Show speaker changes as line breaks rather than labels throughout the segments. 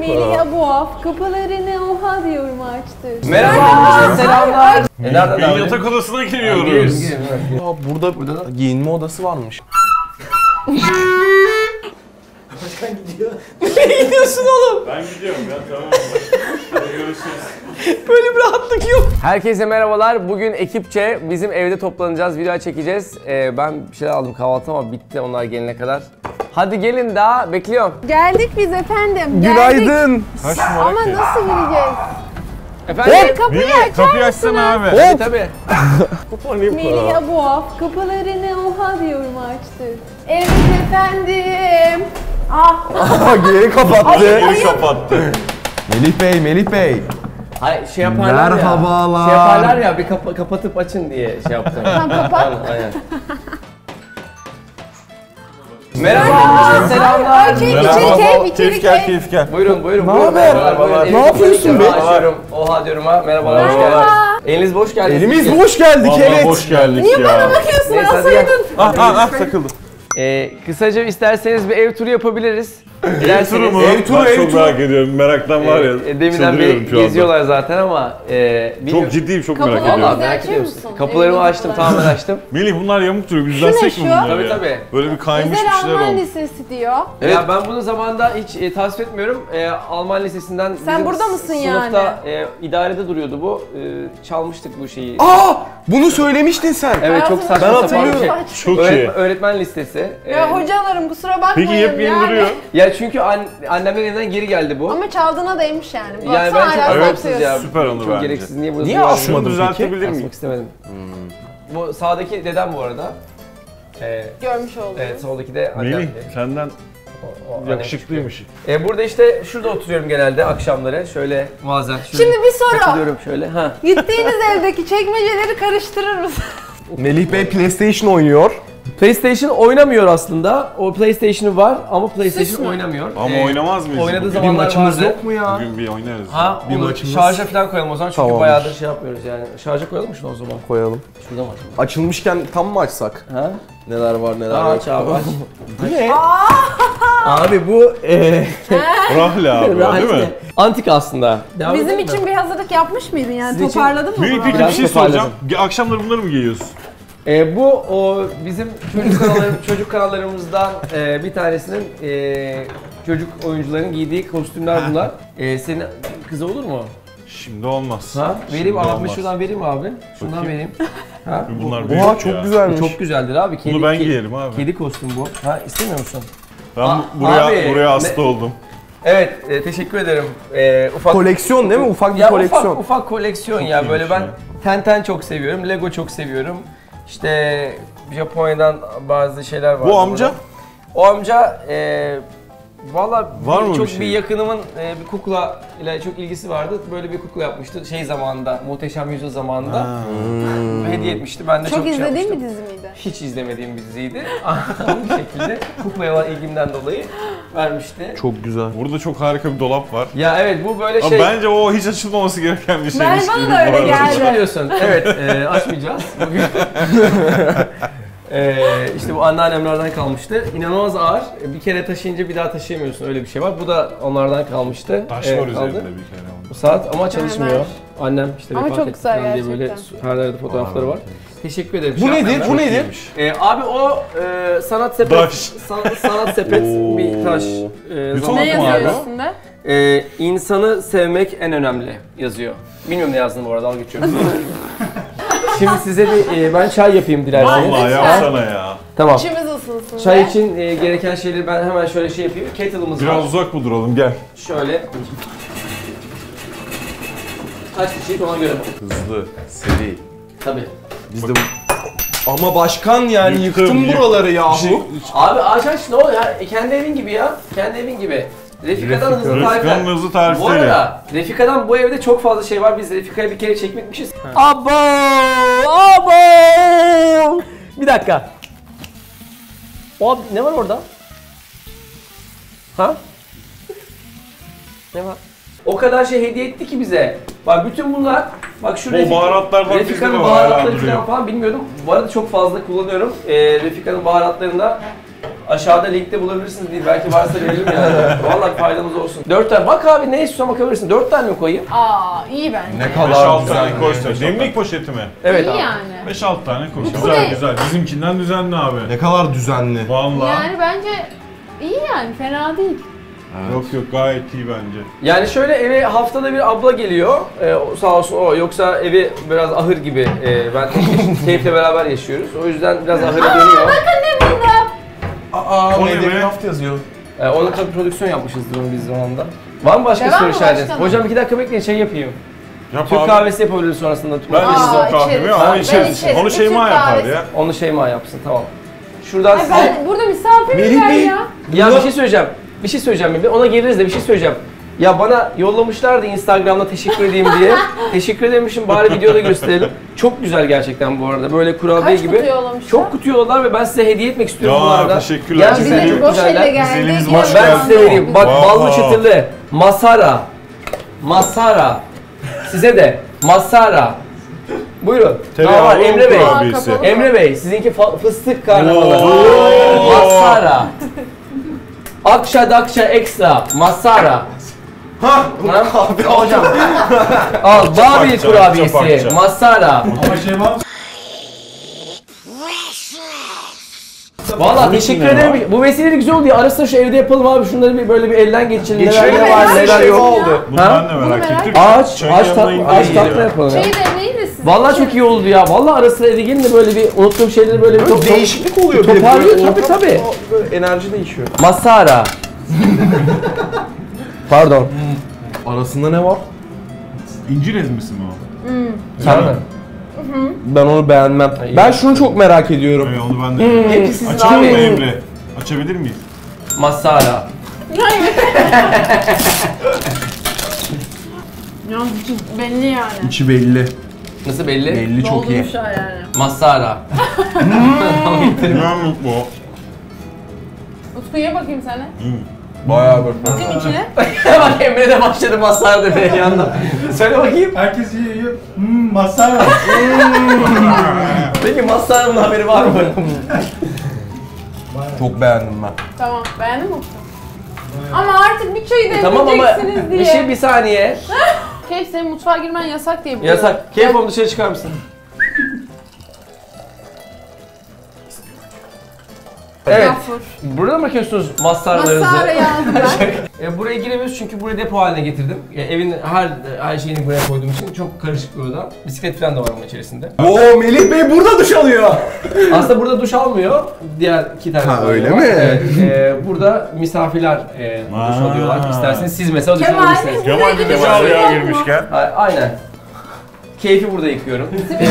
Melih Abuaf kapılarını oha diyorum açtı.
Merhaba, selamlar. Nereden
Bir yatak odasına giriyoruz.
Burada giyinme odası varmış.
Başkan gidiyor. Nereye gidiyorsun oğlum?
Ben gidiyorum ya, tamam. Hadi görüşürüz.
Böyle bir rahatlık yok. Herkese merhabalar. Bugün ekipçe bizim evde toplanacağız, video çekeceğiz. Ben bir şeyler aldım kahvaltı ama bitti onlar gelene kadar. Hadi gelin daha bekliyorum.
Geldik biz efendim.
Günaydın.
Ama nasıl gireceğiz?
Efendim?
Kapıyı açsana abi.
Tabii.
Melih Abuaf kapılarını oha diyorum açtı. Evet efendim.
Geri kapattı.
Geri kapattı.
Melih Bey.
Hayır şey yaparlar
Merhabalar.
ya. Şey yaparlar ya bir kapatıp açın diye şey yaptım.
Tamam kapat.
Aynen. Merhaba, selamlar.
Keyif gel.
Buyurun.
Ne haber?
Buyurun.
Ne yapıyorsun be?
Açıyorum. Oha diyorum ha. Merhabalar, hoş
Merhaba.
geldiniz. Eliniz boş geldiniz.
Elimiz boş geldik
Vallahi
evet.
hoş geldik
Niye
ya.
bana bakıyorsun?
Neyse, hadi gel.
Alsaydın.
Takıldı.
Kısaca isterseniz bir ev turu yapabiliriz.
Ev turu mu?
Ev turu,
Ben
ev
çok
turu.
merak ediyorum. Meraktan var ya.
Deminden
çıldırıyorum
beri
şu anda.
geziyorlar zaten ama
Çok ciddiyim, çok merak
Kapıları
ediyorum.
Vallahi
Güzel
merak
açıyor
ediyor musun?
musun?
Kapılarımı
Evin
açtım,
kapılarını.
tamamen açtım.
Melih bunlar yamuk duruyor. Biz
Şu ne
düzelsek mi
şu?
bunları
Tabii
ya?
tabii.
Böyle bir kaymış bir
Özel
şeyler
Alman
oldu.
lisesi diyor.
Ya ben bunu zamanında hiç tasvip etmiyorum. Alman lisesinden
Sen
bizim
burada mısın
sınıfta idarede duruyordu bu. Çalmıştık bu şeyi.
Bunu söylemiştin sen.
Evet çok saçma
Ben
sapan bir şey.
hatırlıyorum.
Çok iyi.
Öğretmen listesi.
Ya hocalarım kusura bakmayın
Peki yepyeni
yani.
duruyor.
Ya çünkü annemden evden geri geldi bu.
Ama çaldığına değmiş yani.
Yani
Baksana
ben çok
hala
Evet,
anlamsız ya.
saklıyorsun.
Süper onu
Çok
bence.
gereksiz. Niye bunu
Niye
duruyor?
asmadın
Şunu düzeltebilir miyim?
Asmak istemedim. Bu sağdaki dedem bu arada.
Görmüş oldum.
Evet soldaki de annem.
Melih senden
O annem
yakışıklıymış.
çıkıyor. Burada işte şurada oturuyorum genelde akşamları. Şöyle bazen şöyle
Şimdi bir soru.
takılıyorum şöyle. Ha.
Gittiğiniz evdeki çekmeceleri karıştırır mısın?
Melih Bey PlayStation oynuyor.
PlayStation oynamıyor aslında. O PlayStation'ı var ama PlayStation
mü?
oynamıyor.
Ama oynamaz mıyız?
Oynadığı
bugün?
Bir
zamanlar
maçımız
vardı.
yok mu ya?
Bugün bir oynarız.
Ha,
Bir
onu
maçımız-
şarja falan koyalım o zaman çünkü
Tamamdır.
bayağıdır şey yapmıyoruz yani. Şarja koyalım mı şunu o zaman?
Koyalım.
Şurada mı?
Açılmışken tam mı açsak?
Ha?
Neler var neler yok.
Aç abi aç. Bu ne? Abi bu
Rahle abi değil mi?
antik aslında. Devam
Bizim
edelim mi?
için bir hazırlık yapmış mıydın yani?
Sizin için-
Toparladın mı
Melih
bunu?
peki bir
Biraz
şey
toparladım.
soracağım. Akşamları bunları mı giyiyorsun?
Bu o bizim çocuk kanallarımızdan bir tanesinin çocuk oyuncuların giydiği kostümler bunlar. Senin kızı olur mu?
Şimdi olmaz.
Ha? Vereyim
Şimdi
abi
olmaz.
şuradan vereyim mi abi. Şundan
Bakayım.
vereyim. Ha?
Bunlar
Oha
büyük ya.
çok güzelmiş.
Çok güzeldir abi. Kedi,
Bunu ben giyerim abi.
Kedi kostüm bu. Ha istemiyor musun?
Ben buraya
abi,
hasta oldum.
Evet, teşekkür ederim. Ufak
Koleksiyon değil mi? Ufak bir
ya
koleksiyon.
ufak koleksiyon
Çok
ya böyle
iyiymiş
ben
ya.
Tenten çok seviyorum, Lego çok seviyorum. İşte Japonya'dan bazı şeyler var.
Bu amca?
O amca valla
Var mı
çok
bir şey?
bir yakınımın bir kukla ile çok ilgisi vardı. Böyle bir kukla yapmıştı şey zamanında, Muhteşem Yüzyıl zamanında. Hediye etmişti. Ben de çok,
Çok
şey
izlediğin
yapmıştım.
bir dizi miydi?
Hiç izlemediğim bir diziydi. Bu şekilde kuklaya olan ilgimden dolayı vermişti.
Çok güzel.
Burada çok harika bir dolap var.
Ya evet bu böyle
Ama
şey...
bence o hiç açılmaması gereken bir şeymiş
bana
gibi
da öyle
bu arada.
geldi.
Hiç biliyorsun. Evet, açmayacağız bugün. İşte bu anneannemlerden kalmıştı. İnanılmaz ağır. Bir kere taşıyınca bir daha taşıyamıyorsun. Öyle bir şey var. Bu da onlardan kalmıştı.
Taş var
aldı.
üzerinde bir kere onun.
Bu saat ama çalışmıyor.
Ver.
Annem işte
Ama
vefat
çok
etti
güzel
falan diye böyle
gerçekten.
her yerde fotoğrafları var. Teşekkür ederim.
Bu
Şey
nedir?
yapmayayım
Bu
ben.
nedir?
Abi o sanat sepet.
Taş.
Sanat sepet bir taş.
Yutalım
Ne
Tamam
yazıyor
abi.
üstünde?
İnsanı sevmek en önemli yazıyor. Bilmiyorum ne yazdığını bu arada al geçiyorum. Şimdi size bir ben çay yapayım dilerseniz.
Vallahi
Lütfen.
yapsana ya.
Tamam.
İçimiz ısınsın
Çay
be.
için gereken şeyleri ben hemen şöyle şey yapayım. Kettle'ımız
Biraz
var.
uzak mı duralım gel.
Şöyle. Kaç kişilik ona göre bak.
Hızlı, seri.
Tabii.
Biz de ama başkan yani yıktın
Yık-
buraları
Bir
yahu.
şey-
Abi aç ne oluyor ya? Kendi evin gibi ya. Kendi evin gibi. Refika'dan hızlı tarifler.
Refika'nın hızlı
Bu
tarifleri.
arada Refika'dan bu evde çok fazla şey var. Biz Refika'ya bir kere çekmişiz. Abo! Abo! Bir dakika. O ne var orada? Ha? Ne var? O kadar şey hediye etti ki bize. Bak bütün bunlar, bak şu
O baharatlardan bizde
Refika'nın
de var, hala
baharatları
duruyor.
falan bilmiyordum. Bu arada çok fazla kullanıyorum. Refika'nın baharatlarında Aşağıda linkte bulabilirsiniz diye belki varsa verelim yani. Vallahi faydamız olsun. 4 tane. Bak abi ne istiyorsan bakabilirsin. 4 tane mi koyayım?
Aa iyi bence.
Ne
5-6
kadar güzel.
tane koysun. Demlik poşeti mi?
Evet
iyi
abi.
yani.
5-6 tane koy.
Bu
Güzel
ne?
güzel. Bizimkinden düzenli abi.
Ne kadar düzenli.
Vallahi.
Yani bence iyi yani fena değil.
Yok yok gayet iyi bence.
Yani şöyle eve haftada bir abla geliyor. Sağ olsun o. Yoksa evi biraz ahır gibi. Ben keyifle beraber yaşıyoruz. O yüzden biraz ahıra dönüyor.
Bakın ne buldum.
Aa,
O ne be?
Mediacraft yazıyor.
Onu tabii prodüksiyon yapmışızdır onu biz zamanında. Var mı başka
Devam
soru
mı
işaretiniz?
başkanım?
Hocam 2 dakika bekleyin şey yapayım.
Yap
Türk
abi.
kahvesi yapabiliriz sonrasında.
Ben
Aa,
içeceğim kahvemi
içeriz.
ama
Ben
içeriz.
içerim.
Onu
Bir
Şeyma
Türk
yapar
kahvesi.
ya.
Onu Şeyma yapsın tamam. Şuradan
Ay
size...
ben burada misafirim
Melih
var
Bey.
ya.
Ya bir şey söyleyeceğim. Bir şey söyleyeceğim. Ona geliriz de bir şey söyleyeceğim. Ya bana yollamışlardı Instagram'da teşekkür edeyim diye. Teşekkür edermişim bari videoda gösterelim. Çok güzel gerçekten bu arada. Böyle kurabiye
Kaç
gibi.
kutu yollamışlar?
Çok kutu yolladılar ve ben size hediye etmek istiyorum
Ya,
bunlardan.
teşekkürler.
Gerçekten
Bize
çok
boş elle
güzeller.
geldi.
elimiz
Geri
boş
Ben
döndü.
size vereyim. Bak
Wow.
ballı çıtırlı. Masara. Masara. Size de. Masara. Buyurun.
Tereyağı
Var Emre Bey.
kurabiyesi.
Kapalı.
Emre Bey, sizinki fıstık karnavalı.
Oo.
Masara. Akşa dakşa ekstra. Masara.
Ha, bu
Ha?
kahve
Hocam. Al Babil
Çapakça,
kurabiyesi.
çapakça.
Masara.
Ama şey var.
Vallahi teşekkür
ne
ederim. Bu vesileyle güzel oldu ya. Ara sıra şu evde yapalım abi. Şunları bir böyle bir elden geçirelim.
Geçirelim.
Neler var,
Her
neler
şey
yok.
oldu.
Bunu
Ha?
ben de merak
Bunu
ettim.
Aç,
Çayın
aç
yanına
tatlı,
indir
aç
yiyelim.
tatlı yapalım ya.
Şeyi deneyin de siz.
Vallahi çok iyi oldu ya. Vallahi ara sıra evde gelin de böyle bir unuttuğum şeyleri böyle bir
Böyle değişiklik oluyor. bir de
toparlıyor,
böyle
tabii,
ortam,
tabii.
Böyle enerji değişiyor.
Masara. Pardon.
Arasında ne var?
İncir ezmesi mi o?
Sana da.
Ben onu beğenmem.
İyi.
Ben şunu çok merak ediyorum.
Evet onu ben de.
Hepsi sizin
Açalım mı
abi.
Emre? Açabilir miyiz?
Masara.
Ya belli yani.
İçi belli.
Nasıl belli?
Belli çok iyi.
Doldurmuşlar yani.
Masara.
Güvenlik bu.
Utku ye bakayım sana.
Bayağı böyle.
Atayım içine.
Bak Emre de başladı masara demeye yandan. Söyle bakayım.
Herkes yiyor. Masara.
Peki masaranın haberi var mı?
Çok beğendim ben.
Tamam beğendin mi Utku? Ama artık bir çayı
Tamam ama
demleyeceksiniz diye.
bir saniye.
Keyif senin mutfağa girmen yasak diye biliyorum.
Yasak. Keyif onu dışarı çıkar mısın? Evet.
Gafur.
Burada mı bakıyorsunuz masarlarınızı?
Masara yazdım ben.
Buraya giremiyoruz çünkü burayı depo haline getirdim. Evin her şeyini buraya koyduğum için çok karışık bir oda. Bisiklet falan da var bunun içerisinde.
Oo, Melih Bey burada duş alıyor.
Aslında burada duş almıyor. Diğer 2 tane
Ha,
var.
öyle mi?
Evet. Burada misafirler duş
Aa.
alıyorlar. İsterseniz siz mesela duş
Kemal
alabilirsiniz.
Bey.
Kemal bir de buraya girmişken.
Aynen. Keyfi burada yıkıyorum.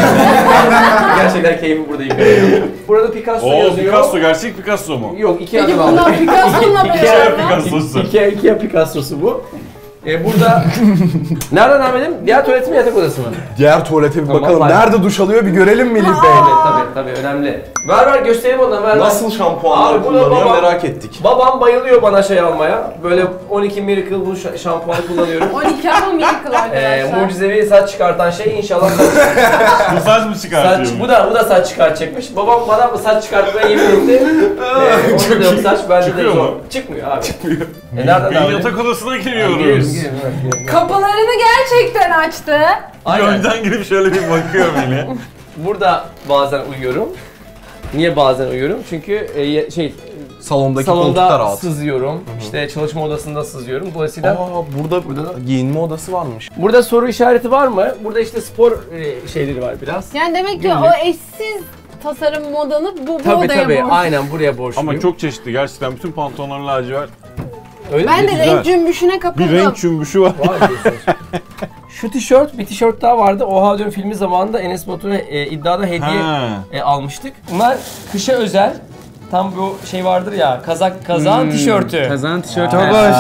Gerçekten keyfi burada yıkıyorum. Burada Picasso
Oo
yazıyor.
Picasso gerçek Picasso mu?
Yok, iki
Peki
adım aldım.
bunlar Picasso'nunla
İki
beraber mi?
Picasso'su.
Ikea Picasso'su bu. Burada... Nereden Ahmet'im? Diğer tuvalet mi yatak odası mı?
Diğer tuvalete bir
Tamam,
bakalım.
hadi.
Nerede duş alıyor bir görelim Melih Bey.
Tabii önemli. Ver göstereyim ona ver.
Nasıl şampuanlar
Abi, bu da
kullanıyor
baba.
merak ettik.
Babam bayılıyor bana şey almaya. Böyle 12 Miracle bu şampuanı kullanıyorum.
12 ama miracle arkadaşlar.
Mucizevi saç çıkartan şey inşallah
Mesaj mı çıkartıyor?
bu da saç çıkartacakmış. Babam bana bu saç çıkartmaya yemin etti. Onda da yok saç, bende de
Çıkıyor
yok.
mu?
Çıkmıyor abi. Çıkmıyor. Nereden
Bir
abi?
yatak odasına
Giriyoruz,
giriyoruz.
giriyoruz.
Kapılarını gerçekten açtı.
Aynen.
Önden girip şöyle bir bakıyorum yine.
Burada bazen uyuyorum. Niye bazen uyuyorum? Çünkü
Salondaki koltuklar
salonda
rahat.
sızıyorum. İşte çalışma odasında sızıyorum. Dolayısıyla
Burada da giyinme odası varmış.
burada soru işareti var mı? Burada işte spor şeyleri var biraz.
Yani demek ki
Günlük.
o eşsiz tasarım modanı bu
Tabii
odaya
tabii.
borçlu.
Aynen buraya borçluyum.
Ama çok çeşitli gerçekten. Bütün pantolonlar lacivert.
Öyle
Ben
mi?
de
Güzel.
renk cümbüşüne kapıldım.
Bir renk cümbüşü var.
Var diyorsunuz. Şu tişört, bir tişört daha vardı. Oha diyorum filmi zamanında Enes Batur'a iddiada hediye
Ha.
almıştık. Bunlar kışa özel. Tam bu şey vardır ya, kazağın tişörtü.
Kazan tişörtü.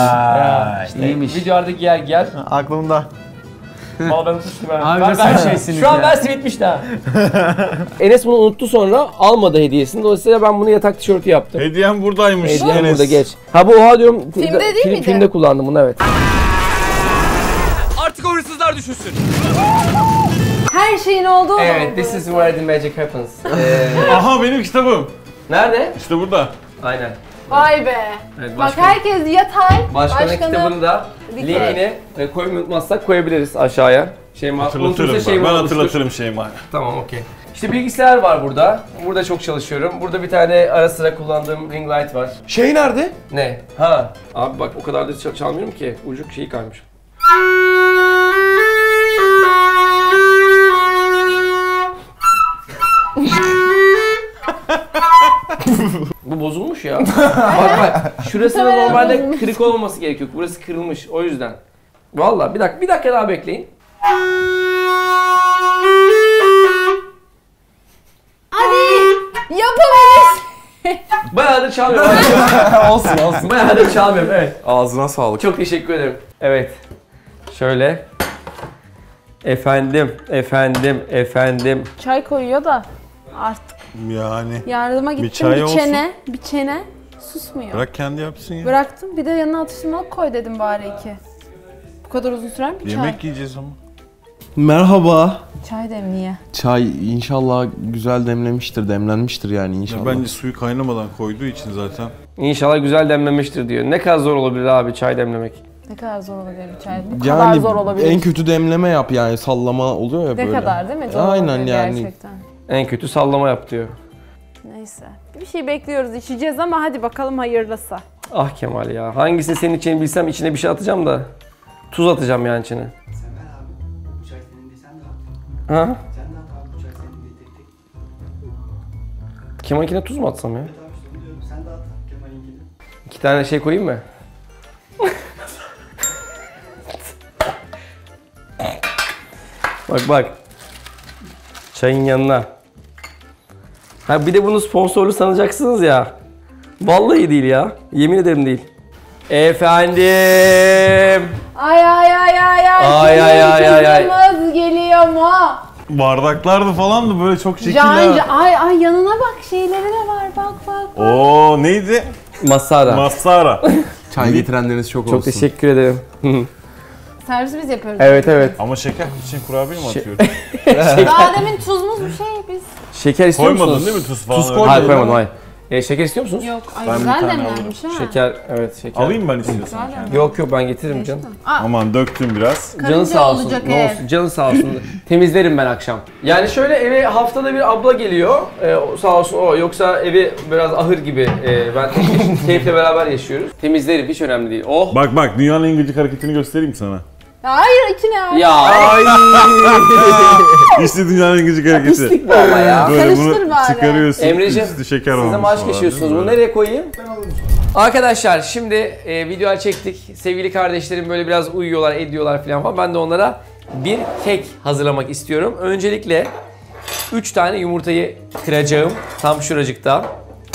Ya, işte
iyiymiş.
videolarda giyer.
Aklımda.
Valla ben unutmuştum ben.
Abi
Ben-
nasıl
ben-
bir şeysiniz
Şu an
ya?
ben simitmişti ha. Enes bunu unuttu sonra almadı hediyesini. Dolayısıyla ben bunu yatak tişörtü yaptım.
Hediyem buradaymış.
Hediyem
Enes.
burada geç. Ha bu oha diyorum.
Filmde değil miydi?
Filmde kullandım bunu evet.
Artık o hırsızlar düşünsün.
Her şeyin olduğu
Evet, this is where the magic happens.
Aha benim kitabım.
Nerede?
İşte burada.
Aynen.
Vay be.
Evet,
Bak
başkan.
herkes yatay.
Başkanın kitabını da
dikey.
linkini koymayı unutmazsak koyabiliriz aşağıya. Şeyma,
Hatırlatırım
unutursa
ben.
Şeyma
Ben
olmuştur.
hatırlatırım Şeyma'ya.
Tamam, okey. İşte bilgisayar var burada. Burada çok çalışıyorum. Burada bir tane ara sıra kullandığım ring light var.
Şey nerede?
Ne? Ha. Abi bak o kadar da çalmıyorum ki. Ucu şeyi kaymış. Bu bozulmuş ya. Bak bak. Şurasının normalde kırık olmaması gerekiyor. Burası kırılmış. O yüzden. Vallahi bir dakika daha bekleyin.
Hadi yapabiliriz.
Bayağıdır çalmıyorum.
olsun olsun.
Bayağıdır çalmıyorum. Evet.
Ağzına sağlık.
Çok teşekkür ederim. Evet. Şöyle. Efendim.
Çay koyuyor da artık
Yani.
yardıma gittim.
çay
Bir
olsun.
çene susmuyor.
Bırak kendi yapsın ya.
Bıraktım. Bir de yanına atıştırmalık koy dedim bari 2. Bu kadar uzun sürer mi çay?
Yemek yiyeceğiz ama.
Merhaba.
Çay demliğe.
Çay inşallah güzel demlenmiştir yani inşallah.
Bence suyu kaynamadan koyduğu için zaten.
İnşallah güzel demlemiştir diyor. Ne kadar zor olabilir abi çay demlemek.
Ne kadar zor olabilir bir çay? Bu kadar zor olabilir.
en kötü demleme yap yani sallama oluyor ya
ne
böyle.
kadar değil mi? Zor
Aynen
olabilir
yani.
Gerçekten.
En kötü sallama yap diyor.
Neyse. Bir şey bekliyoruz, içeceğiz ama hadi bakalım hayırlısı.
Ah Kemal ya. Hangisini senin içeceğini bilsem içine bir şey atacağım da. Tuz atacağım yani içine.
Sen ver abi. Bu çay senin değil, sen de at.
Ha?
Sen de at abi, bu çay senin değil, tek tek.
Kemal'inkine tuz mu atsam ya?
Evet abi işte onu diyorum, sen de at Kemal'inkini.
2 tane şey koyayım mı? Bak. Çayın yanına. Ha bir de bunu sponsorlu sanacaksınız ya. Vallahi değil ya. Yemin ederim değil. Efendim.
Ay. Çocuğumuz geliyor mu?
Bardaklardı falan da böyle çok şekil
Can,
ya.
ay yanına bak, şeyleri de var, bak.
Oo neydi?
Masara.
Masara.
Çay getirenleriniz çok olsun.
Çok teşekkür ederim.
Servis biz yapıyoruz.
evet.
Ama şeker için kurabiye mi atıyorsun?
Daha demin tuzmuz bir şey biz.
Şeker istiyor
Koymadın
musunuz?
değil mi tuz falan?
Tuz
öyle?
koy.
Hayır koymadım hayır. Şeker istiyor musunuz?
Yok, ay
Ben bir
güzel
tane
demlenmiş ha.
Şeker, evet şeker.
Alayım ben istiyorsan.
Güzel demlenmiş.
Yok ben getiririm canım.
Aman döktüm biraz.
Canın
Karınca
sağ olsun.
olacak
Ne
eğer.
olsun? Canın sağ olsun. Temizlerim ben akşam. Yani şöyle eve haftada bir abla geliyor. Sağ olsun o. Yoksa evi biraz ahır gibi. Ben keyifle beraber yaşıyoruz. Temizlerim hiç önemli değil. Oh.
Bak dünyanın en gıcık hareketini göstereyim sana.
Hayır, iki ne abi?
Ya.
Ay.
İşte dünyanın en gıcık hareketi.
Pislik bu ama ya.
Böyle
Karıştır
bunu
bari.
çıkarıyorsun.
Emreciğim,
üstü şeker
Siz
olmuş
de maaş
falan,
geçiyorsunuz.
değil mi?
Bunu nereye koyayım? Arkadaşlar şimdi videoya çektik. Sevgili kardeşlerim böyle biraz uyuyorlar, ediyorlar falan. Ben de onlara bir kek hazırlamak istiyorum. Öncelikle 3 tane yumurtayı kıracağım. Tam şuracıkta.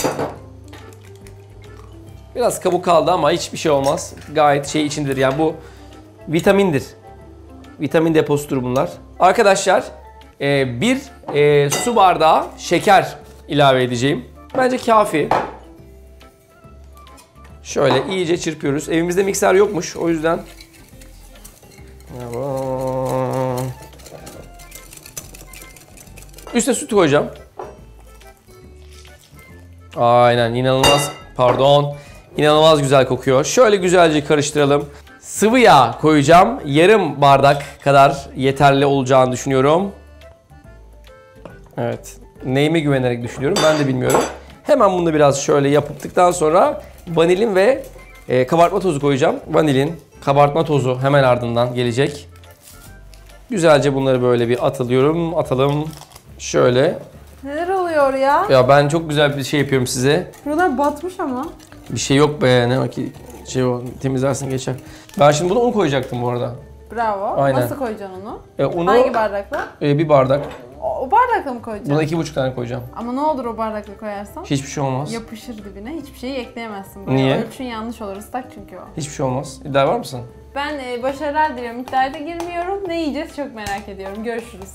Biraz kabuk kaldı ama hiçbir şey olmaz. Gayet şey içindedir. Yani bu vitamindir. Vitamin deposudur bunlar. Arkadaşlar bir su bardağı şeker ilave edeceğim. Bence kafi. Şöyle iyice çırpıyoruz. Evimizde mikser yokmuş. O yüzden üstüne süt koyacağım. Aynen İnanılmaz güzel kokuyor. Şöyle güzelce karıştıralım. Sıvı yağ koyacağım. Yarım bardak kadar yeterli olacağını düşünüyorum. Evet. Neyime güvenerek düşünüyorum ben de bilmiyorum. Hemen bunu da biraz şöyle yaptıktan sonra vanilin ve kabartma tozu koyacağım. Vanilin, kabartma tozu hemen ardından gelecek. Güzelce bunları böyle bir atalım. Şöyle.
Neler oluyor ya?
Ya ben çok güzel bir şey yapıyorum size.
Buralar batmış ama.
Bir şey yok be ne ki şey o temizlersin geçer. Ben şimdi buna un koyacaktım bu arada.
Bravo.
Aynen.
Nasıl koyacaksın onu?
Unu
Hangi bardakla?
bir bardak.
O bardakla mı koyacaksın?
Buna 2,5 tane koyacağım.
Ama ne olur o bardakla koyarsan?
Hiçbir şey olmaz.
Yapışır dibine. Hiçbir şeyi ekleyemezsin buraya.
Niye?
Ölçün yanlış olur. Islak çünkü o.
Hiçbir şey olmaz. İddia var mısın?
Ben başarılar diliyorum. İddiaya da girmiyorum. Ne yiyeceğiz çok merak ediyorum. Görüşürüz.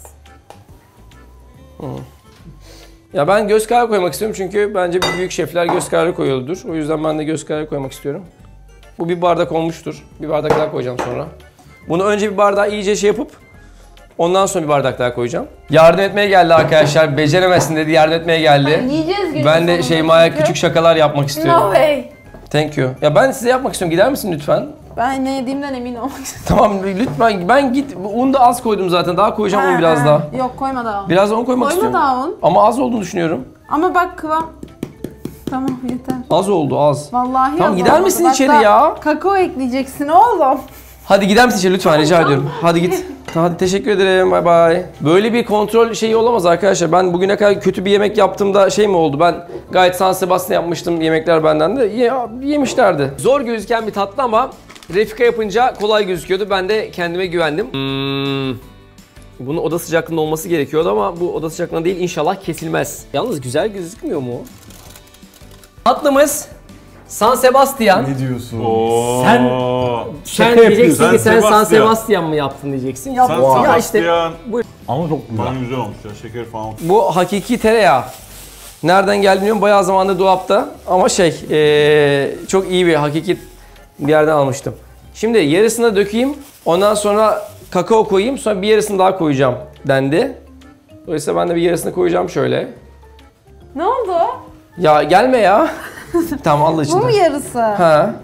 Ya ben göz kararı koymak istiyorum çünkü bence büyük şefler göz kararı koyuyordur. O yüzden ben de göz kararı koymak istiyorum. Bu bir bardak olmuştur. Bir bardak daha koyacağım sonra. Bunu önce bir bardağı iyice şey yapıp Ondan sonra bir bardak daha koyacağım. Yardım etmeye geldi arkadaşlar. Beceremezsin dedi, yardım etmeye geldi.
Yiyeceğiz günün
Ben de
sonunda
Şeyma'ya
çünkü.
küçük şakalar yapmak
No
istiyorum.
way.
Thank you. Ya ben size yapmak istiyorum. Gider misin lütfen?
Ben ne yediğimden emin olmak istiyorum.
Tamam lütfen. Ben git. Un da az koydum zaten. Daha koyacağım un biraz daha.
Yok koyma daha un.
Biraz da un koymak
Koyma
istiyorum.
daha un.
Ama az olduğunu düşünüyorum.
Ama bak kıvam. Tamam yeter.
Az oldu az.
Vallahi
Tamam,
az
gider
olmadı.
misin
Bak
içeri
daha
ya?
Kakao ekleyeceksin oğlum.
Hadi gider misin içeri lütfen rica ediyorum. Hadi git. Hadi teşekkür ederim. Bay bay. Böyle bir kontrol şeyi olamaz arkadaşlar. Ben bugüne kadar kötü bir yemek yaptığımda şey mi oldu? Ben gayet San Sebastian yapmıştım yemekler benden de. Yemişlerdi. Zor gözüken bir tatlı ama Refika yapınca kolay gözüküyordu. Ben de kendime güvendim. Bunun oda sıcaklığında olması gerekiyordu ama bu oda sıcaklığında değil, inşallah kesilmez. Yalnız güzel gözükmüyor mu? Tatlımız San Sebastian.
Ne diyorsun?
Sen
Şaka
diyeceksin
yapıyorsun.
ki sen San
Sebastian.
Sebastian mı yaptın diyeceksin.
San
Yaptım. Ya işte
Sebastian.
buyur.
Ama çok güzel. Bana güzel olmuş ya. Şeker falan.
Bu hakiki tereyağı. Nereden geldi bilmiyorum. Bayağı zamandır dolapta. Ama çok iyi bir hakiki bir yerden almıştım. Şimdi yarısını dökeyim. Ondan sonra kakao koyayım. Sonra bir yarısını daha koyacağım dendi. Dolayısıyla ben de bir yarısını koyacağım şöyle.
Ne oldu?
Ya gelme ya. Tamam Allah için.
Bu mu yarısı?
Ha.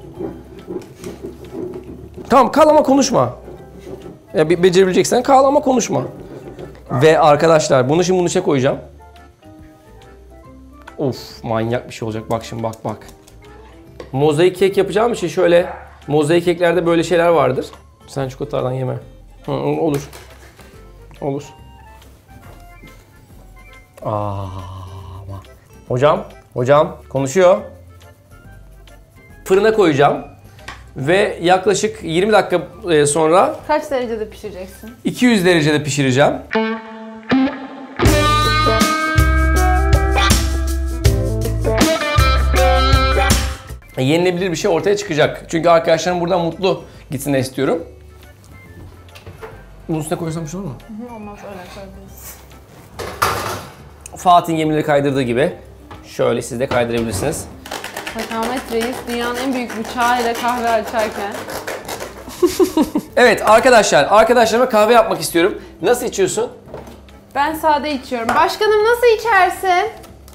Tamam kal ama konuşma. Ya becerebileceksen kal ama konuşma. Ve arkadaşlar bunu şimdi bunun içine koyacağım. Of manyak bir şey olacak. Bak şimdi bak. Mozaik kek yapacağım için şöyle mozaik keklerde böyle şeyler vardır. Sen çikolatalardan yeme. Olur. Olur. Hocam konuşuyor. Fırına koyacağım. Ve yaklaşık 20 dakika sonra
Kaç derecede pişireceksin?
200 derecede pişireceğim. Yenilebilir bir şey ortaya çıkacak. Çünkü arkadaşlarım buradan mutlu gitsin istiyorum. Bunun üstüne koysam bir şey olur mu?
Olmaz öyle koyabiliriz.
Fatih'in gemileri kaydırdığı gibi şöyle siz de kaydırabilirsiniz.
Bak Ahmet Reis dünyanın en büyük bıçağıyla kahve açarken.
Evet arkadaşlarıma kahve yapmak istiyorum. Nasıl içiyorsun?
Ben sade içiyorum. Başkanım nasıl içersin?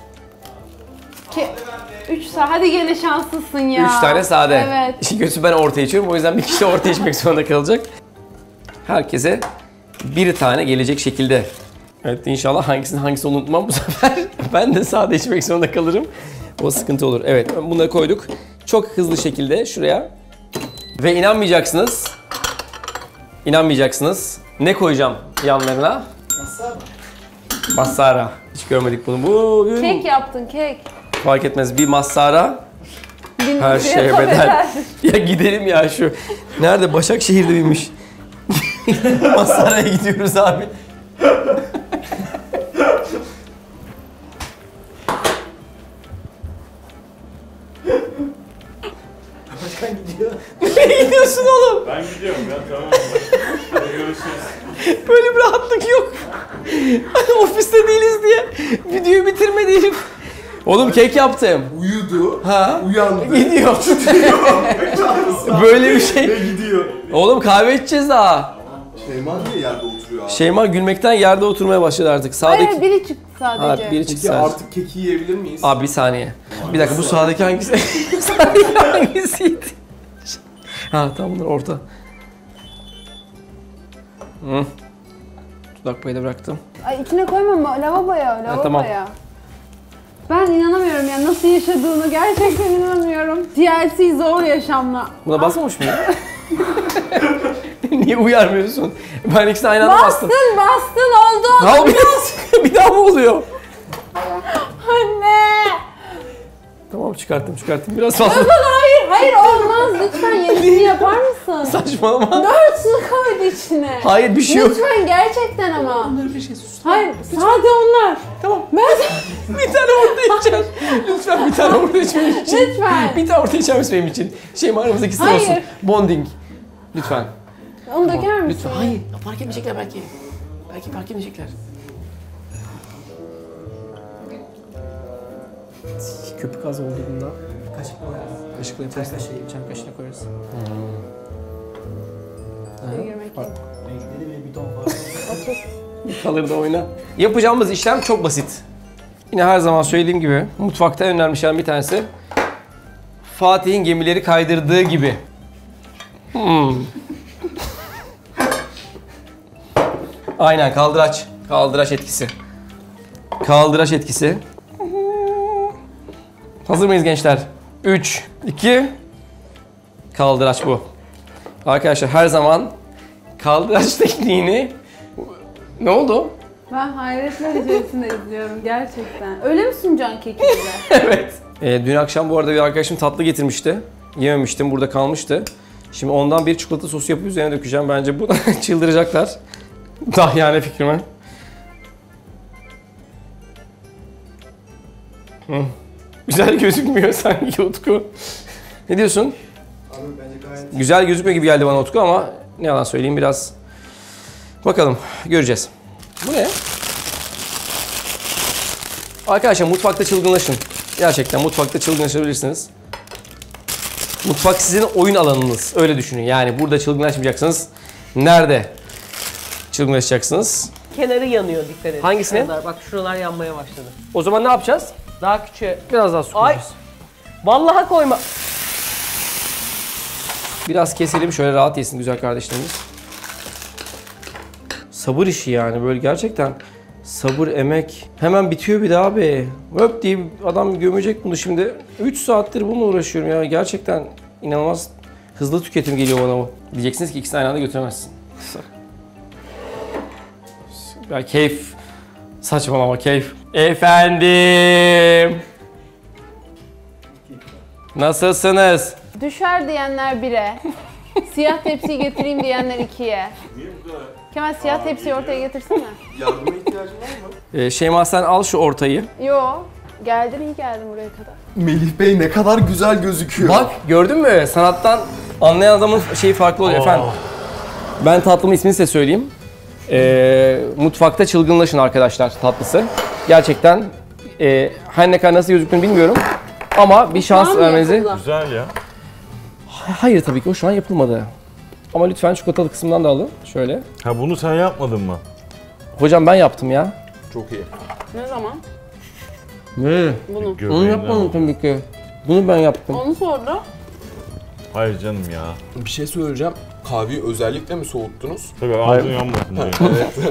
3 saat. Hadi gene şanslısın ya.
3 tane sade.
Evet.
İşin kötüsü ben orta içiyorum. O yüzden bir kişi orta içmek zorunda kalacak. Herkese bir tane gelecek şekilde. Evet inşallah hangisi unutmam bu sefer. Ben de sade içmek zorunda kalırım. O sıkıntı olur. Evet bunları koyduk. Çok hızlı şekilde şuraya. Ve inanmayacaksınız. Ne koyacağım yanlarına? Massara. Hiç görmedik bunu. Bugün
Kek yaptın kek.
fark etmez. Bir massara. Her şeye bedel. Ya gidelim ya şu. Nerede? Başakşehir'de miymiş? Massara'ya gidiyoruz abi.
Başkan gidiyor.
Nereye gidiyorsun oğlum?
Ben gidiyorum ya tamam. Hadi görüşürüz.
Böyle bir rahatlık yok. Hani ofiste değiliz diye videoyu bitirmediğim. Oğlum kek yaptım.
Uyudu.
Ha?
Uyandı.
Gidiyor. Böyle bir şey.
Ve gidiyor.
Oğlum kahve içeceğiz daha.
Şeyma niye yerde oturuyor abi?
Şeyma gülmekten yerde oturmaya başladı artık. Sağdaki...
Hayır biri çıktı sadece.
Ha, biri çıktı
Peki
sadece.
artık keki yiyebilir miyiz?
Abi bir saniye. Bir dakika bu sağdaki hangisi? Sağdaki hangisiydi? Ha tamam bunlar orta. Dudak payı da bıraktım.
Ay içine koymama lavaboya.
tamam.
Ben inanamıyorum ya nasıl yaşadığını gerçekten inanamıyorum. DLC zor yaşamla.
Buna basmamış mıyım? Niye uyarmıyorsun? Ben ikisini aynı anda bastım.
Bastın oldu.
Ne yapıyorsun? Bir daha mı oluyor?
Anne.
Tamam çıkarttım biraz fazla.
Hayır olmaz lütfen yenisini yapar mısın?
Saçmalama.
4 su koydu içine.
Hayır bir şey yok.
Lütfen gerçekten ama.
Onları bir şey sus.
Hayır sade onlar.
Tamam.
Ben
Bir tane orta içeceğim. Lütfen bir tane orta içmem için.
lütfen.
Bir tane orta içer misin benim için? Aramızdaki sır
Hayır.
olsun. Bonding. Lütfen.
Onu döker misin?
Lütfen. Hayır. Fark etmeyecekler belki. Belki fark etmeyecekler. Köpük az oldu bunda.
Kaşık mı?
Kaşıkla yaparız.
Çay kaşığı.
Çay kaşığına koyarız.
Girmek yok.
Renkleri ve bir ton var.
Kalır da oyna. Yapacağımız işlem çok basit. Yine her zaman söylediğim gibi mutfakta en önemli şeylerden bir tanesi Fatih'in gemileri kaydırdığı gibi. Aynen kaldıraç. Kaldıraç etkisi. Kaldıraç etkisi. Hazır mıyız gençler? 3, 2, kaldıraç bu. Arkadaşlar her zaman kaldıraç tekniğini... Ne oldu?
Ben hayretler içerisinde izliyorum gerçekten. Öyle mi sunacaksın keki bize?
Evet. Dün akşam bu arada bir arkadaşım tatlı getirmişti. Yememiştim, burada kalmıştı. Şimdi ondan bir çikolata sosu yapıp üzerine dökeceğim. Bence bu çıldıracaklar. Dahiyane fikrime. Güzel gözükmüyor sanki Utku. Ne diyorsun?
Abi bence gayet...
Güzel gözükmüyor gibi geldi bana Utku ama ne yalan söyleyeyim biraz. Bakalım göreceğiz. Bu ne? Arkadaşlar mutfakta çılgınlaşın. Gerçekten mutfakta çılgınlaşabilirsiniz. Mutfak sizin oyun alanınız. Öyle düşünün. Yani burada çılgınlaşmayacaksınız. Nerede çılgınlaşacaksınız?
Kenarı yanıyor, dikkat edin.
Hangisine?
Şuralar, bak şuralar yanmaya başladı.
O zaman ne yapacağız?
Daha küçüğe.
Biraz daha su
Ay!
koyacağız.
Vallahi koyma.
Biraz keselim şöyle rahat yesin güzel kardeşlerimiz. Sabır işi yani böyle gerçekten. Sabır, emek. Hemen bitiyor bir daha abi. Höp diye adam gömecek bunu şimdi. 3 saattir bununla uğraşıyorum ya. Gerçekten inanılmaz hızlı tüketim geliyor bana bu. Diyeceksiniz ki ikisini aynı anda götüremezsin. Ya keyif. Saçmalama keyif. Efendim. Nasılsınız?
Düşer diyenler 1'e, siyah tepsiyi getireyim diyenler 2'ye.
Niye bu kadar?
Kemal siyah tepsiyi ortaya getirsene.
Yardıma ihtiyacın var mı?
Şeyma sen al şu ortayı.
Yo, geldin iyi geldin buraya kadar.
Melih Bey ne kadar güzel gözüküyor.
Bak gördün mü? Sanattan anlayan adamın şeyi farklı oluyor efendim. Ben tatlımın ismini size söyleyeyim. Mutfakta çılgınlaşın arkadaşlar tatlısı. Gerçekten her ne kadar nasıl gözüktüğünü bilmiyorum. Ama bir şans
Şu an mı
vermenizi...
yapıldı?
Güzel ya.
Hayır tabii ki o şu an yapılmadı. Ama lütfen çikolatalı kısmından da alın. Şöyle.
Ha bunu sen yapmadın mı?
Hocam ben yaptım ya.
Çok iyi.
Ne zaman?
Ne?
Bunu.
Onu
Göbeğinden.
yapmadım tabii ki. Bunu ben yaptım.
Onu sordu.
Hayır canım ya.
Bir şey söyleyeceğim. Kahveyi özellikle mi soğuttunuz?
Tabii ağzın yanmasın diye.
Evet.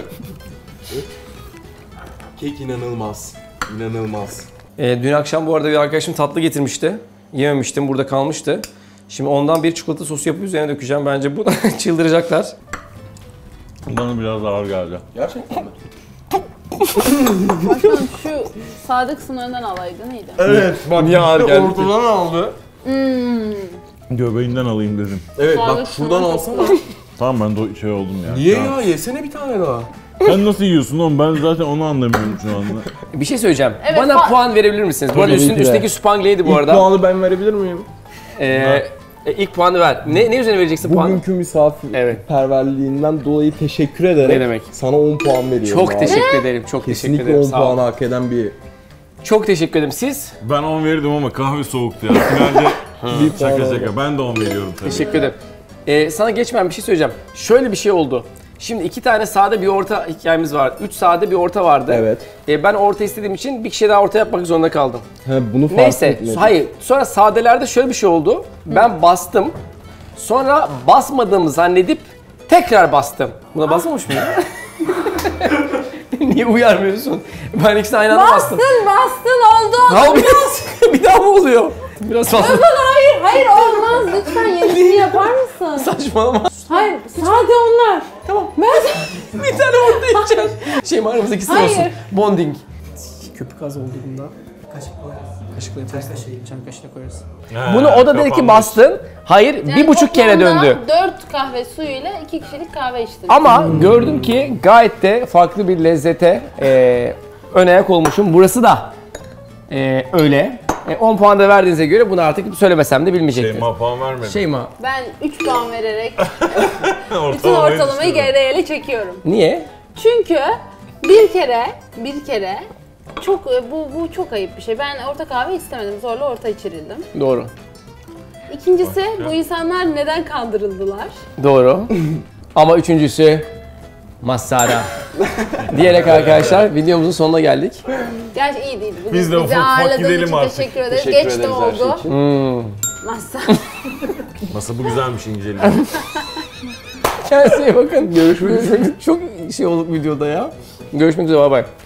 Kek inanılmaz. İnanılmaz.
Dün akşam bu arada bir arkadaşım tatlı getirmişti. Yememiştim, burada kalmıştı. Şimdi ondan bir çikolata sosu yapıp üzerine dökeceğim. Bence bu çıldıracaklar.
Bana biraz ağır geldi.
Gerçekten mi?
Başkanım şu sade kısımlarından alaydın iyiydi.
Evet. Bak niye ağır geldi?
Ortadan aldı.
Göbeğinden alayım dedim.
Evet
Sade
bak şuradan
kısmı
alsana.
Tamam ben şey oldum ya.
Niye
Şu an-
ya? Yesene bir tane daha.
Sen nasıl yiyorsun oğlum? Ben zaten onu anlamıyorum şu anda.
Bir şey söyleyeceğim.
Evet,
Bana puan verebilir misiniz? Bu arada
Tabii ki de.
üstteki Spangley'di bu arada.
puanı ben verebilir miyim?
İlk puanı ver. Ne üzerine vereceksin puanı?
Bugünkü misafirperverliğinden dolayı teşekkür ederek
Ne demek?
sana 10 puan veriyorum.
Çok
abi.
teşekkür ederim. Çok teşekkür
Kesinlikle
ederim.
10
Sağ olun.
puanı hak eden bir
Çok teşekkür ederim. Siz?
Ben 10 verirdim ama kahve soğuktu ya. Finalde
bir puan
şaka
oldu.
şaka. Ben de 10 veriyorum tabii.
Teşekkür ederim. Sana geçmeden bir şey söyleyeceğim. Şöyle bir şey oldu. Şimdi 2 tane sade bir orta hikayemiz var. 3 sade bir orta vardı.
Evet.
Ben orta istediğim için bir kişiye daha orta yapmak zorunda kaldım.
Bunu fark
Neyse,
etmedim.
hayır. Sonra sadelerde şöyle bir şey oldu. Ben bastım. Sonra basmadığımı zannedip tekrar bastım. Buna basmamış mıyım? Niye uyarmıyorsun? Ben ikisini aynı anda bastım.
Bastın oldu.
Ne yapıyorsun? Bir daha mı oluyor? Biraz fazla
Hayır olmaz lütfen yenisini yapar mısın?
saçmalama.
Hayır sade onlar. Tamam. Ben
Bir tane orta yiyeceğiz. Şey aramızdaki sır
Hayır.
olsun. Bonding. Köpük az oldu bunda. Kaşıkla yaparız. Çay kaşığıyla koyarız.
Ha,
Bunu o da dedi ki
kapanmış.
bastın. Hayır, bir buçuk kere döndü.
4 kahve suyuyla 2 kişilik kahve içtim.
Ama gördüm ki gayet de farklı bir lezzete ön ayak olmuşum. Burası da öyle. 10 puan da verdiğinize göre bunu artık söylemesem de bilmeyecektiniz.
Şeyma puan vermedi.
Şeyma.
Ben 3 puan vererek bütün
Ortalamayı
ortalamayı
düşürdüm.
GRL'e çekiyorum.
Niye?
Çünkü bir kere çok bu çok ayıp bir şey. Ben orta kahve istemedim. Zorla orta içirildim.
Doğru.
İkincisi bu insanlar neden kandırıldılar?
Doğru. Ama üçüncüsü Masara. Diyerek arkadaşlar videomuzun sonuna geldik.
Gerçi iyi değil. Bugün
Biz de
bizi
ufak ufak
ağırladığın
gidelim
için
artık.
teşekkür ederiz.
Teşekkür
Geç de
ederiz her şey
oldu.
için.
Masa.
Masa bu güzelmiş inceli.
Kendinize iyi bakın. Görüşmek üzere. Çok şey olduk videoda ya. Görüşmek üzere. Bay bay.